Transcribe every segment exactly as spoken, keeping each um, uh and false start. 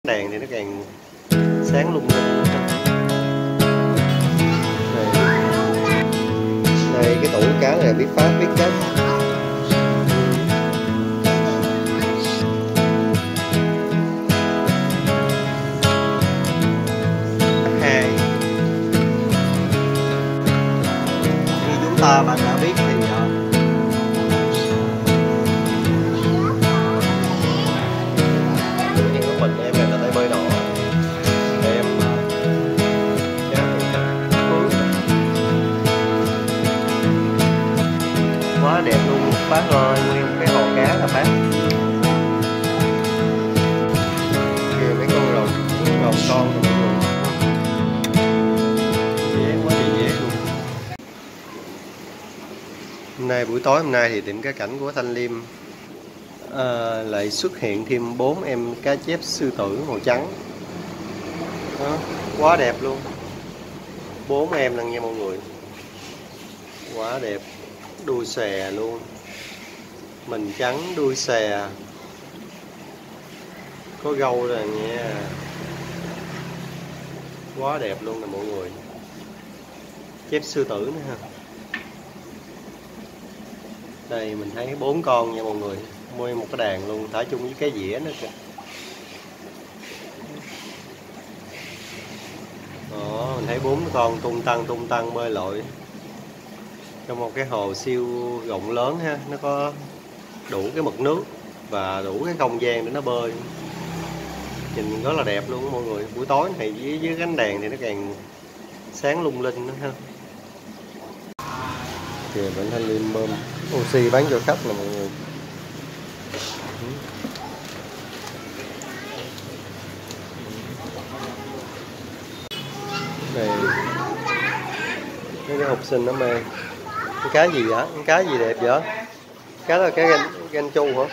Đèn thì nó càng sáng lung linh. Đây, đây cái tủ cá này biết Pháp biết cách. Hai như chúng ta bạn đã biết thì mình em là tay bơi nọ em quá đẹp luôn bác ơi, nguyên cái hồ cá là bác kìa mấy con rồng rồng con rồi mọi người, dễ quá thì dễ luôn. Hôm nay buổi tối hôm nay thì tiệm cá cảnh của Thanh Liêm À, lại xuất hiện thêm bốn em cá chép sư tử màu trắng. Đó, quá đẹp luôn, bốn em lần nha mọi người, quá đẹp, đuôi xòe luôn, mình trắng đuôi xòe, có gâu rồi nha, quá đẹp luôn nè mọi người, chép sư tử nữa ha. Đây mình thấy bốn con nha mọi người, mua một cái đàn luôn, thả chung với cái dĩa nữa kìa. Đó, mình thấy bốn con tung tăng tung tăng bơi lội trong một cái hồ siêu rộng lớn ha, nó có đủ cái mực nước và đủ cái không gian để nó bơi, nhìn rất là đẹp luôn mọi người. Buổi tối thì với, với cánh đèn thì nó càng sáng lung linh nữa ha. Kìa bệnh Thanh Liêm bơm oxy bán cho khách nè mọi người. Này mấy cái học sinh nó mê cái cá gì vậy, cái cá gì đẹp vậy, cá là cái gan, gan chu hả,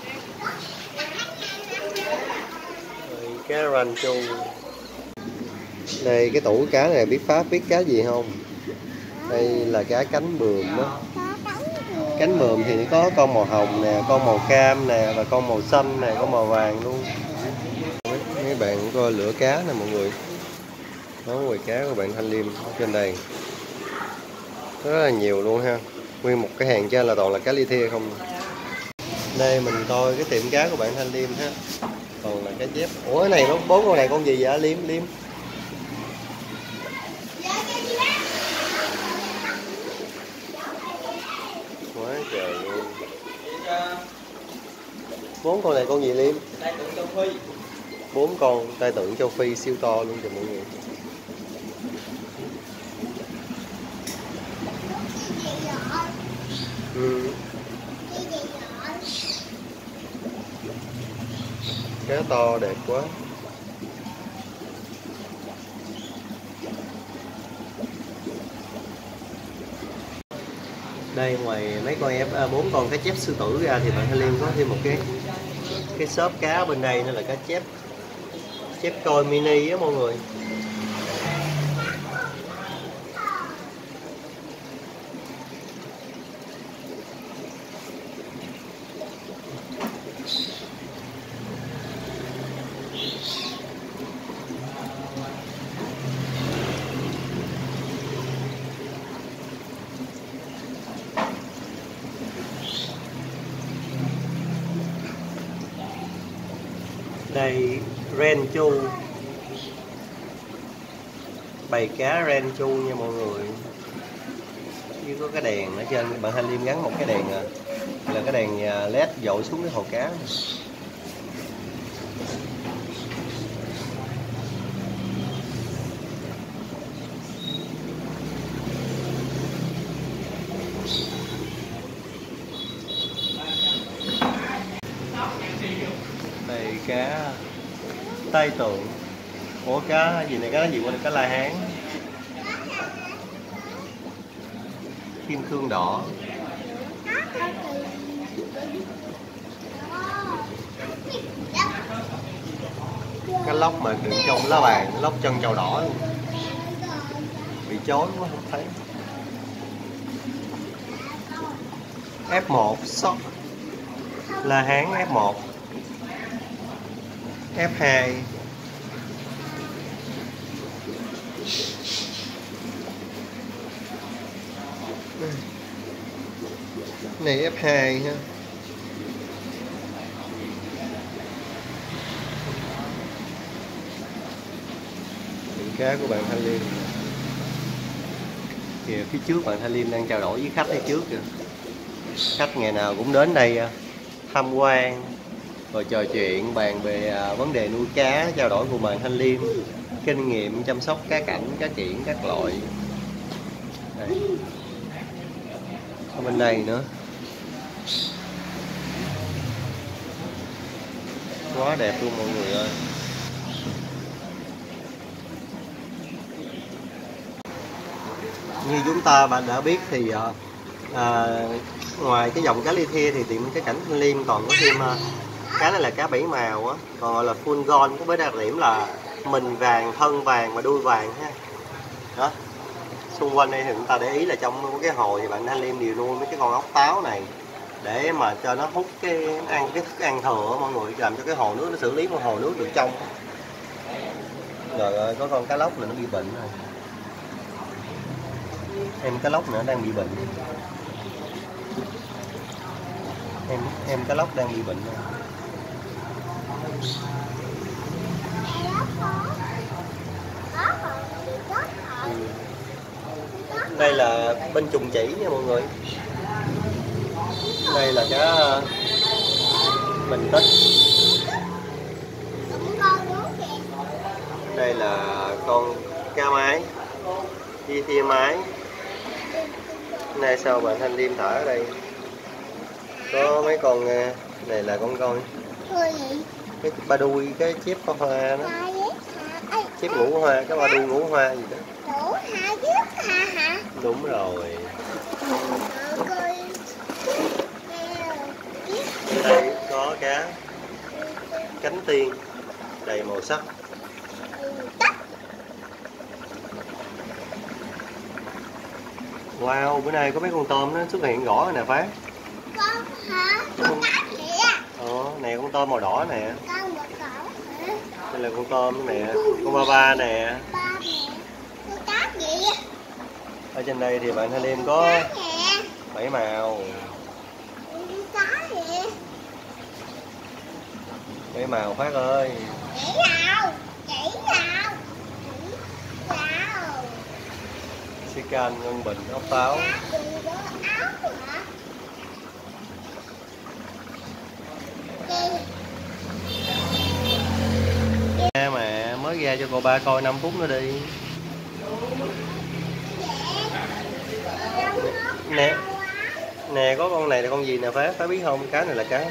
cá ran chu. Đây cái tủ cá này biết Pháp biết cá gì không, đây là cá cánh bườm đó. Cánh bườm thì có con màu hồng nè, con màu cam nè, và con màu xanh nè, con màu vàng luôn. Mấy bạn coi lửa cá nè mọi người, đó quầy cá của bạn Thanh Liêm trên đây rất là nhiều luôn ha, nguyên một cái hàng trên là toàn là cá li thia không. Đây mình coi cái tiệm cá của bạn Thanh Liêm ha, toàn là cá chép. Ủa cái này nó bốn con này con gì vậy Liêm? Liêm quá trời luôn, bốn con này con gì Liêm? Bốn con tai tượng châu Phi siêu to luôn kìa mọi người. Ừ. Cá to đẹp quá. Đây ngoài mấy con em à, bốn con cá chép sư tử ra thì bạn Thanh Liêm có thêm một cái cái shop cá bên đây nữa là cá chép chép coi mini á mọi người. Đây ren chu, bầy cá ren chu nha mọi người, chứ có cái đèn ở trên. Bạn Thanh Liêm gắn một cái đèn à, là cái đèn led dội xuống cái hồ cá. Đây cá tai tượng, ủa cá gì này, cá gì qua cá la hán, kim cương đỏ, cá lóc mà đựng trong lá bàn, lóc chân trâu đỏ luôn, bị chói quá không thấy. ép một sóc la hán ép một, ép hai Này ép hai ha. Những cá của bạn Thanh Liêm. Kìa phía trước bạn Thanh Liêm đang trao đổi với khách ở trước kìa. Khách ngày nào cũng đến đây tham quan rồi trò chuyện bàn về vấn đề nuôi cá, trao đổi cùng bạn Thanh Liêm kinh nghiệm chăm sóc cá cảnh, cá kiển, các loại. Đây. Ở bên đây nữa. Quá đẹp luôn mọi người ơi. Như chúng ta bạn đã biết thì à, ngoài cái dòng cá ly thia thì tiệm cái cảnh Thanh Liêm còn có thêm à, cá này là cá bảy màu á, còn gọi là full gold, có với đặc điểm là mình vàng, thân vàng và đuôi vàng ha. Đó. Xung quanh đây thì chúng ta để ý là trong cái hồ thì bạn Thanh Liêm đều nuôi mấy cái con ốc táo này để mà cho nó hút cái ăn cái thức ăn thừa mọi người, làm cho cái hồ nước nó xử lý con hồ nước được trong. Rồi ơi, có con cá lóc này nó bị bệnh rồi. Em cá lóc nữa đang bị bệnh. Em em cá lóc đang bị bệnh rồi. Đây là bên trùng chỉ nha mọi người. Đây là cá mình tích. Đây là con cá mái, chi thia mái. Nay sau bạn Thanh Liêm thả ở đây có mấy con này là con coi cái ba đuôi, cái chép có hoa đó, chép ngũ hoa, cái ba đuôi ngũ hoa gì đó. Đúng rồi. Đây có cá cánh tiên đầy màu sắc. Wow, bữa nay có mấy con tôm nó xuất hiện rõ rồi nè Phát. Con hả? Con cá kìa. Ờ, này con tôm màu đỏ nè. Con một cỏ hả? Đây là con tôm nè, con ba ba nè. Ba nè. Con cá gì? Ở trên đây thì bạn Thanh Liêm có bảy màu. Con cá gì? Bảy màu Phát ơi. Chỉ nào? Chỉ nào? Chỉ nào? Xí canh, ngân bình, ốc táo. Nè mà mới ra cho cô ba coi năm phút nữa đi. Nè. Nè có con này là con gì nè Phát, Phát biết không? Cá này là cá.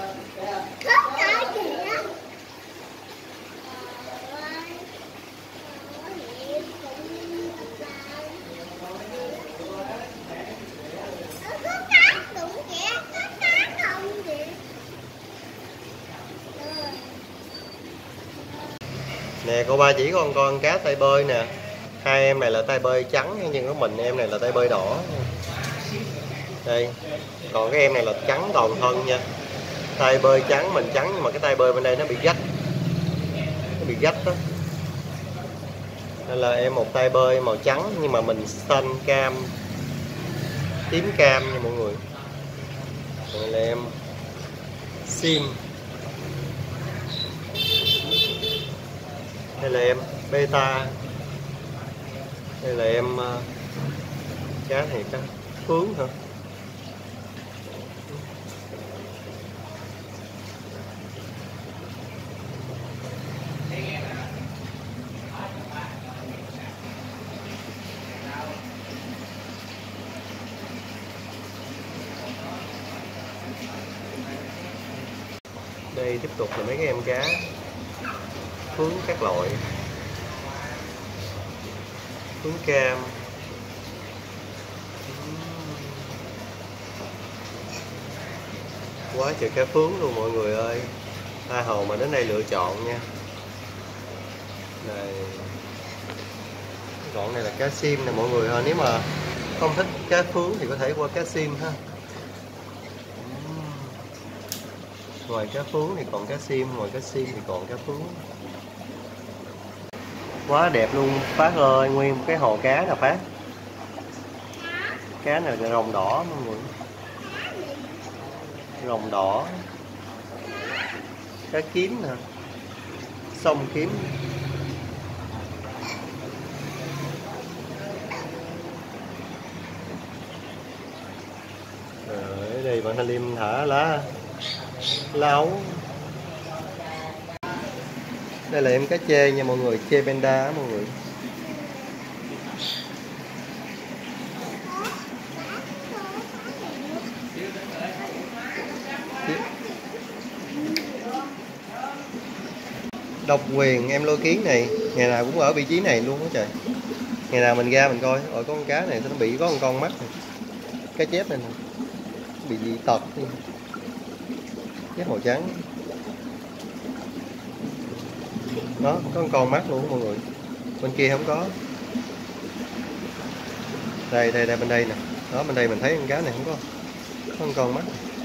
Nè cô ba chỉ con con cá tay bơi nè. Hai em này là tay bơi trắng nhưng có mình em này là tay bơi đỏ. Đây. Còn cái em này là trắng toàn thân nha. Tay bơi trắng, mình trắng nhưng mà cái tay bơi bên đây nó bị rách. Nó bị rách đó. Đây là em một tay bơi màu trắng nhưng mà mình xanh cam, tím cam nha mọi người. Đây là em sim. Đây là em beta. Đây là em uh, cá này cá phướng hả? Đây tiếp tục là mấy cái em cá phướng các loại, phướng cam. Quá trời cá phướng luôn mọi người ơi. Tha hồ mà đến đây lựa chọn nha. Đây. Còn này là cá sim nè mọi người ơi. Nếu mà không thích cá phướng thì có thể qua cá sim ha. Ngoài cá phướng thì còn cá sim, ngoài cá sim thì còn cá phướng. Quá đẹp luôn Phát ơi, nguyên một cái hồ cá nè Phát. Cá này là rồng đỏ mọi người. Rồng đỏ. Cá kiếm nè. Sông kiếm. Rồi, ở đây bạn Thanh Liêm thả lá lá ấu. Đây là em cá chê nha mọi người, chê panda á mọi người. Độc quyền em lôi kiến này, ngày nào cũng ở vị trí này luôn á trời. Ngày nào mình ra mình coi, ở con cá này nó bị có một con mắt này. Cá chép này nè. Bị dị tật đi. Chép màu trắng. Đó, có một con mắt luôn mọi người. Bên kia không có. Đây, đây, đây, bên đây nè. Đó, bên đây mình thấy con cá này không có. Có một con mắt.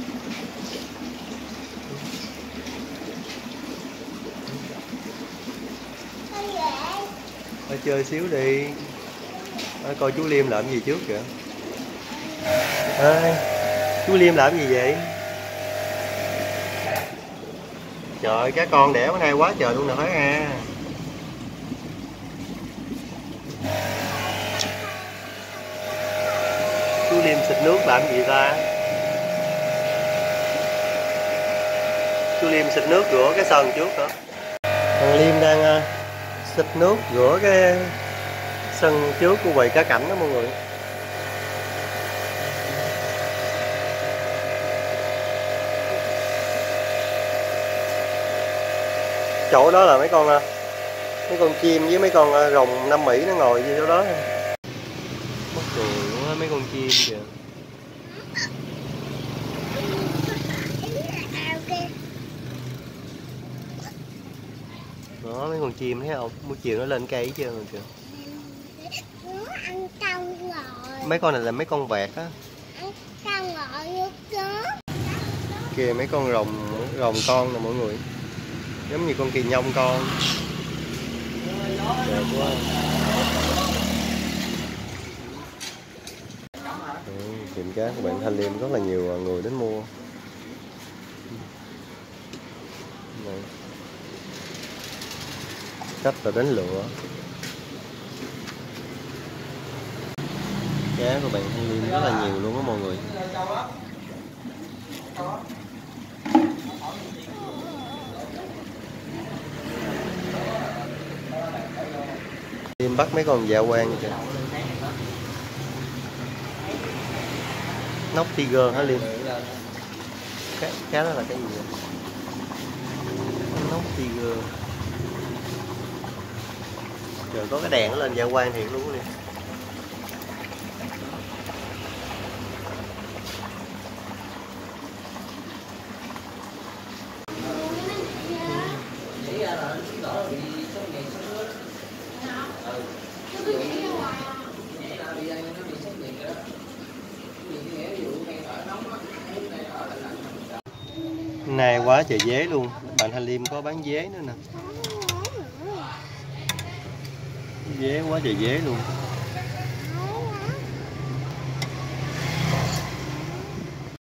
Thôi chơi xíu đi. Thôi, coi chú Liêm làm gì trước kìa. Ê, chú Liêm làm gì vậy? Trời, cá con đẻ bữa nay quá trời luôn nè Phát à. Chú Liêm xịt nước làm gì ta? Chú Liêm xịt nước rửa cái sân trước hả? Thằng Liêm đang uh, xịt nước rửa cái sân trước của quầy cá cảnh đó mọi người. Chỗ đó là mấy con mấy con chim với mấy con rồng Nam Mỹ nó ngồi dưới chỗ đó. Mất cười luôn á mấy con chim kìa. Đó mấy con chim thấy không? Buổi chiều nó lên cây chưa rồi kìa. Nó ăn cong rồi. Mấy con này là mấy con vẹt á. Ăn cong rồi nước chớp. Kìa mấy con rồng rồng con nè mọi người. Giống như con kỳ nhông con. Đẹp quá. Ừ, tiệm cá của bạn Thanh Liêm rất là nhiều người đến mua. Này. Cách là đến lựa. Cá của bạn Thanh Liêm rất là nhiều luôn á mọi người. Liêm bắt mấy con dạ quang kìa. Nóc tiger hả Liêm? Cá, cá đó là cái gì vậy? Nóc tiger. Trời, có cái đèn nó lên dạ quang thiệt luôn Liêm. Nay quá trời dế luôn. Bạn Thanh Liêm có bán dế nữa nè. Dế quá trời dế luôn.